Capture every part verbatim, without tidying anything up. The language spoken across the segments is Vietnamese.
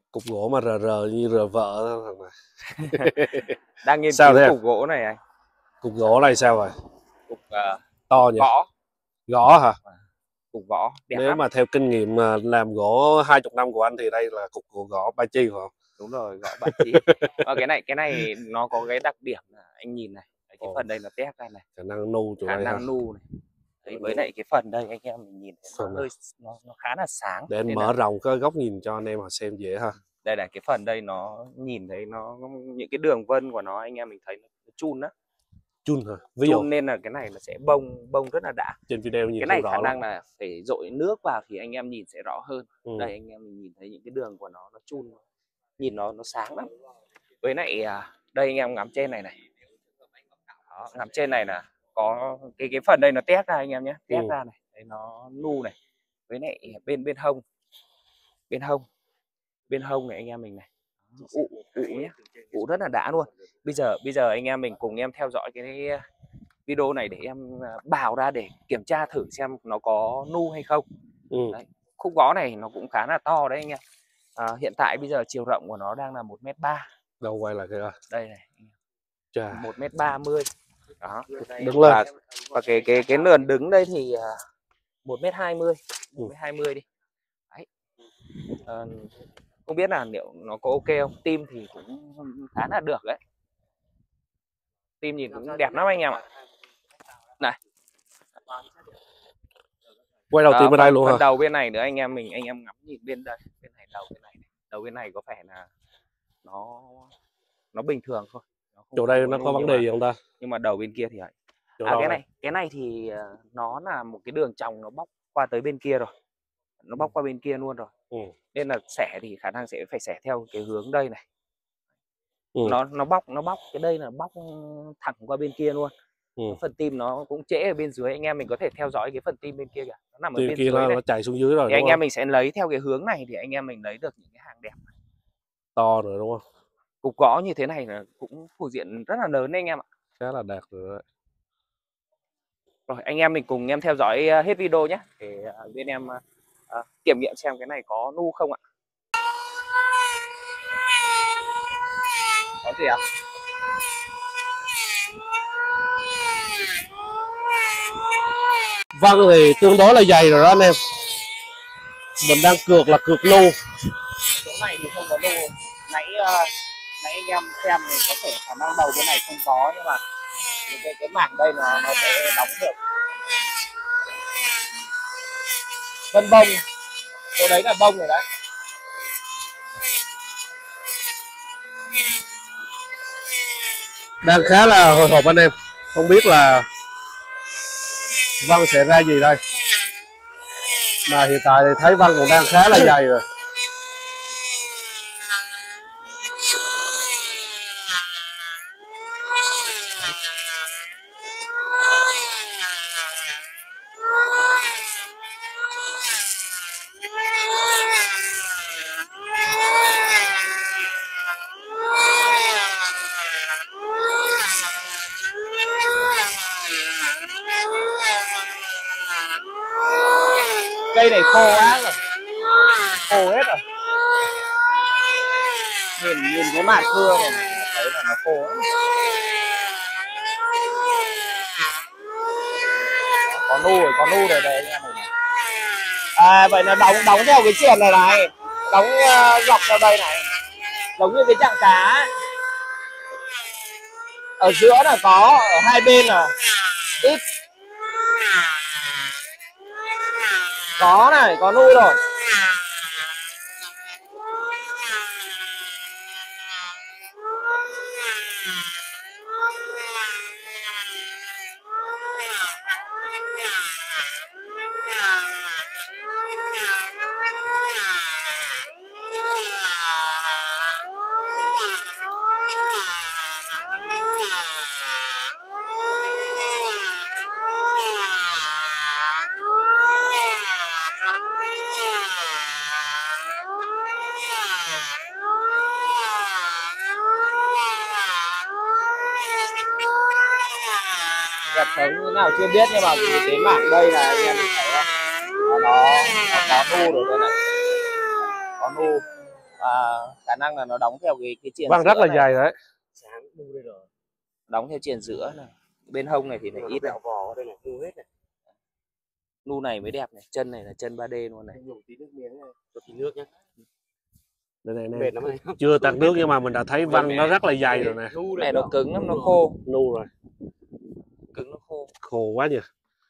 Cục gỗ mà rờ rờ như rờ vợ đó. Đang nghiên Sao cứu thế? cục gỗ này anh. Cục gỗ này sao rồi? Cục, uh, To cục nhỉ? gõ. Gõ hả? Cục gõ đẹp Nếu lắm. mà theo kinh nghiệm làm gỗ hai mươi năm của anh thì đây là cục gỗ gõ ba chi phải không? Đúng rồi, gõ ba chi. Và cái này cái này nó có cái đặc điểm là anh nhìn này, cái Ồ, phần đây nó tét ra này, khả năng nu chỗ khả đây ha. năng nu này. Đấy, với lại cái phần đây anh em mình nhìn thấy nó Phần hơi nó, nó khá là sáng. để anh Nên mở là rộng cái góc nhìn cho anh em họ xem dễ ha. đây là cái phần đây nó nhìn thấy nó những cái đường vân của nó anh em mình thấy nó chun đó. Chun hả? Ví dụ Chun nên là cái này nó sẽ bông bông rất là đã. trên video nhìn Cái không này rõ khả lắm. năng là phải dội nước vào thì anh em nhìn sẽ rõ hơn. Ừ. Đây anh em mình nhìn thấy những cái đường của nó nó chun, nhìn nó nó sáng lắm. Với lại đây anh em ngắm trên này này. Đó, ngắm trên này là có cái cái phần đây nó tét ra anh em nhé, tét Ừ. ra này, đấy nó nu này. Với lại bên bên hông, bên hông, bên hông này anh em mình này, ụ ụ nhé, ụ rất là đã luôn. Bây giờ bây giờ anh em mình cùng em theo dõi cái video này để em bào ra để kiểm tra thử xem nó có nu hay không. Ừ. Đấy, khúc gõ này nó cũng khá là to đấy anh em. À, hiện tại bây giờ chiều rộng của nó đang là một mét ba. Đâu quay lại cái đây này, Chà. một mét ba mươi. Đó. Đứng lên. Và, và cái cái cái nườn đứng đây thì một mét hai mươi, một mét hai mươi đi. Đấy. À, không biết là liệu nó có ok không. Tim thì cũng khá là được đấy. Tim nhìn cũng đẹp lắm anh em ạ. Này. Quay đầu à, tim ở đây phần, luôn phần hả? đầu bên này nữa anh em mình anh em ngắm nhìn bên đây, bên này đầu bên này, này. Đầu bên này có vẻ là nó nó bình thường thôi. Nó không Chỗ đây nó có vấn đề mà, gì không ta? Nhưng mà đầu bên kia thì vậy. À, cái này, này cái này thì nó là một cái đường tròng nó bóc qua tới bên kia rồi, nó bóc qua bên kia luôn rồi. Ừ. Nên là xẻ thì khả năng sẽ phải xẻ theo cái hướng đây này. Ừ. nó nó bóc nó bóc cái đây là bóc thẳng qua bên kia luôn. Ừ. Phần tim nó cũng trễ ở bên dưới, anh em mình có thể theo dõi cái phần tim bên kia kìa, nó nằm ở bên kia dưới nó, này. Nó chạy xuống dưới rồi thì đúng anh không? Em mình sẽ lấy theo cái hướng này thì anh em mình lấy được những cái hàng đẹp to rồi đúng không? Cục gõ như thế này là cũng phụ diện rất là lớn đấy anh em ạ, khá là đạt rồi đấy. Rồi anh em mình cùng em theo dõi hết video nhé để bên em uh, kiểm nghiệm xem cái này có nu không ạ. Có gì ạ? Vâng thì tương đối là dày rồi đó anh em. Mình đang cược là cược nu. Chỗ này thì không có nu. Nãy uh, nãy anh em xem thì có thể khả năng đầu bên này không có, nhưng mà những cái, cái mảng đây nó, nó sẽ đóng được. Vân bông, chỗ đấy là bông rồi đấy. Đang khá là hồi hộp anh em. Không biết là Vân sẽ ra gì đây. Mà hiện tại thì thấy Vân cũng đang khá là dày rồi. Cây này khô quá rồi, khô hết rồi. Nhìn nhìn cái mạt cưa này thấy là nó khô lắm. Có nu rồi, có nu rồi đây anh em này. À vậy là đóng đóng theo cái xiềng này này, đóng uh, dọc theo đây này, giống như cái chặng cá ấy. Ở giữa là có, ở hai bên là ít. Có này, có nu rồi. Gật sống như nào chưa biết, nhưng mà cái mảng đây là anh em thấy nó, nó có nu rồi đây này, có nu. à, khả năng là nó đóng theo cái cái chuyền văng rất là này. dày đấy. Đóng theo chuyền giữa này, bên hông này thì này ít này. Nu này mới đẹp này, chân này là chân ba D luôn này. Đây này, này. Chưa tạt nước nhưng mà mình đã thấy văng nó rất là dày rồi nè. Này nó cứng lắm, nó khô. Nu rồi. Cứng nó khô. Khô quá nhỉ.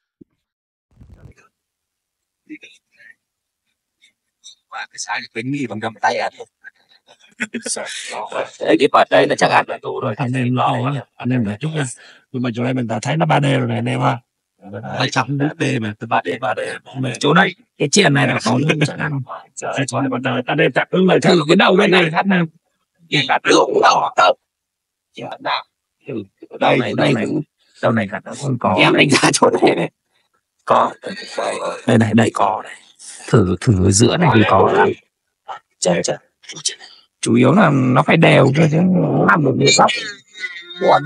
Và cái sai tính gì bằng cầm tay ăn. Đấy, cái part đây là chắc ăn là đủ rồi. Anh em lo quá. Anh em để chút nha. Nhưng mà chỗ này mình đã thấy nó ba D rồi này anh em ha. hai trăm bốn D mà từ ba D ba D. Chỗ này cái chèn này là có luôn chắc ăn. Trời chỗ này bắt đầu ta đây chặt ứng lại thử cái đầu bên này hát nam. Cái cả đường đỏ tập. Nào. Đây đây này đầu này cả không có. Em đánh giá chỗ này này. Có. Đây này đây có này. Thử thử giữa này thì có lắm. Trời trời. Chủ yếu là nó phải đều chứ làm được việc sóc buồn.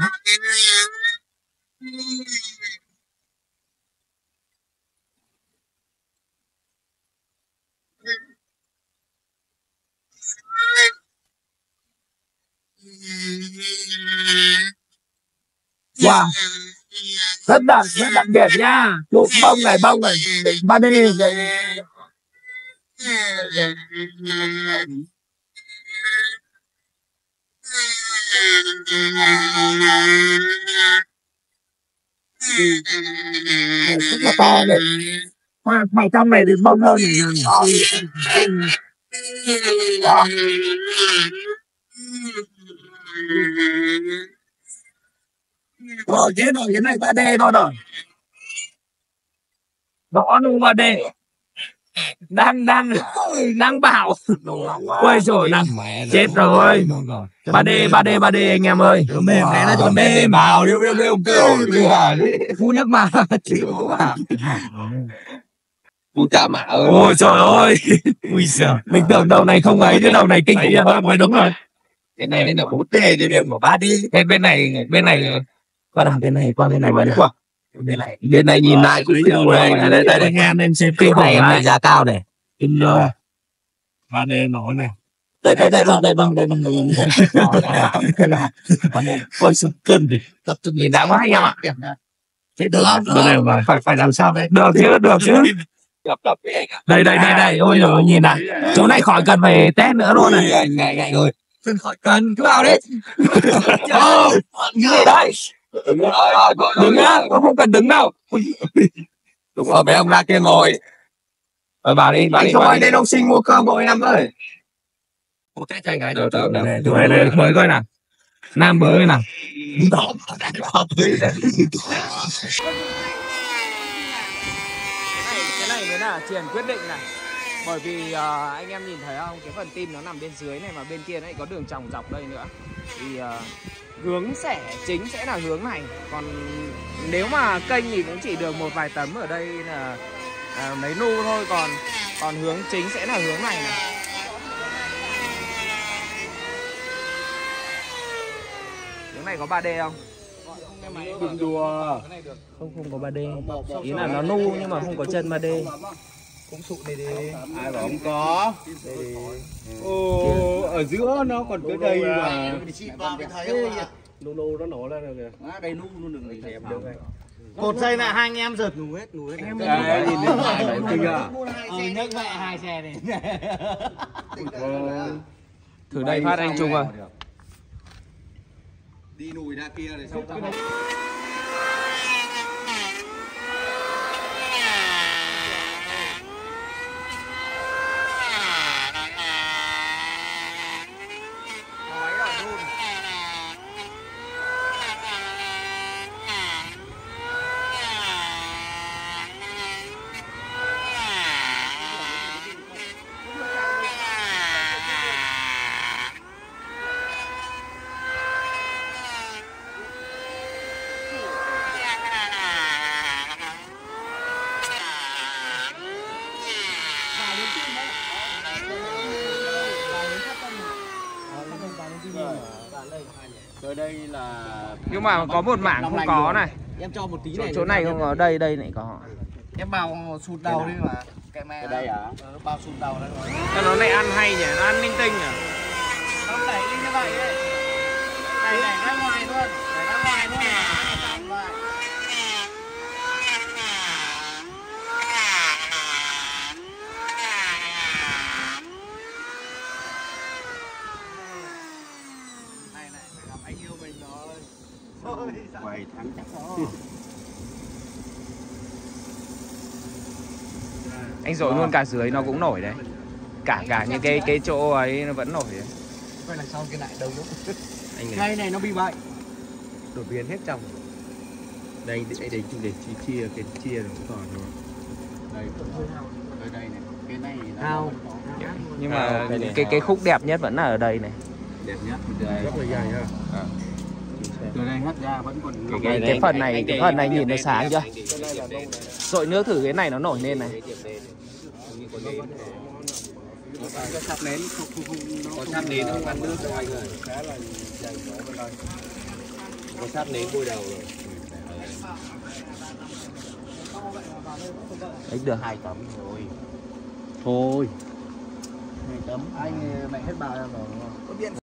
Wow, rất đặc rất đặc biệt nha. Lục bông này bông này ba D này. Rất là to này. Màu trong này thì bông hơn này. Rồi thế rồi cái này ba D thôi rồi. Đó luôn ba D. Đang đang đang bảo. Ôi trời đang chết rồi. ba D ba D ba D anh em ơi. Mềm này nó còn mềm bảo điêu điêu điêu kêu. Phú nhắc mà chịu mà. Phú chạm mà. Ôi trời ơi. Ui giời. Mình tưởng đầu này không ấy chứ đầu này kinh khủng hơn mới đúng rồi. Cái này là bốn D thì điểm của ba D. Cái bên này bên này qua đằng bên này qua bên này bên này. Bên này bên này nhìn lại cũng nhiều đây đây đây nghe nên xem cái này em này giá cao này. Kinh rồi. ba D nổi này. Đây đây đây đây bằng đây bằng đây. Ôi sự cân đi. Tập trung nhìn đã quá anh em ạ. Thế được phải phải làm sao đấy? Được chứ được chứ. Đây đây đây đây ôi rồi nhìn này. Chỗ này khỏi cần phải test nữa luôn này. Ngày ngày rồi. Khỏi cần cứ vào đấy. Như đây. Đứng á, không cần đứng đâu. Đúng rồi, mấy ông ra kia ngồi. Rồi bà đi, bà đi. Thôi, đây đông sinh mua cơm của em ơi. Một cái chai gái. Rồi, rồi, này, này, này, mới coi nào. Nam mới nào. Cái này mới là chuyền quyết định này. Bởi vì uh, anh em nhìn thấy không, cái phần tim nó nằm bên dưới này mà bên kia nó lại có đường tròng dọc đây nữa. Thì uh, hướng xẻ chính sẽ là hướng này. Còn nếu mà kênh thì cũng chỉ được một vài tấm ở đây là uh, mấy nu thôi. Còn còn hướng chính sẽ là hướng này này. Hướng này có ba D không? Đừng đùa. Không, không có ba D. Ý là nó nu nhưng mà không có chân ba D. Cũng sụn này đi. Ai bảo không có. Ồ, ở giữa nó còn cái đây mà. Nu nu nó nổ lên rồi kìa. Đây nu nu đừng đẹp được. Cột dây lại hai anh em giật ngủ hết, ngủ hết. Em nhìn đến ngoài đấy kinh à. Ờ nhấc mẹ hai xe này. Thử đây phát anh Trung ơi. Đi nùi ra kia rồi xong tao. Rồi đây là Nhưng mà có một mảng không có này. Em cho một tí Chỗ, này. chỗ này không có, đây đây lại có. Em vào sụt đầu đi mà. cái me Ở đây à? ờ, bao xung đầu đấy rồi. Nó này ăn hay nhỉ, nó ăn linh tinh nhỉ. Nó đẩy lên như vậy đấy. Đẩy đẩy ra ngoài luôn, đẩy ra ngoài luôn. Xong rồi. Này này, phải gặp anh yêu mình rồi. Ôi, Quay thắng chắc. Anh dội luôn cả dưới nó cũng nổi đấy. Cả cả những cái cái chỗ ấy nó vẫn nổi đấy. quay đằng sau cái lại đâu nữa. Anh này Ngay này nó bị bệnh. đột biến hết trong. Đây đây đây để chia chia cái chia nó cũng còn rồi. Đây. Ở đây này. Cái này là Nào. Nhưng À, mà cái này cái cái hào. khúc đẹp nhất vẫn là ở đây này. đẹp nhất từ đây. Rất là dài ha. À. Từ đây hất ra vẫn còn Cái, cái, cái phần này cái phần này nhìn nó sáng chưa? Dội nước thử cái này nó nổi lên này. có sắp nến không không không có sắp nến không ăn nước cho anh rồi. Có sắp nến bôi đầu rồi. Đấy được. Hai tấm thôi. Thôi Hai tấm. Anh mẹ hết bà rồi.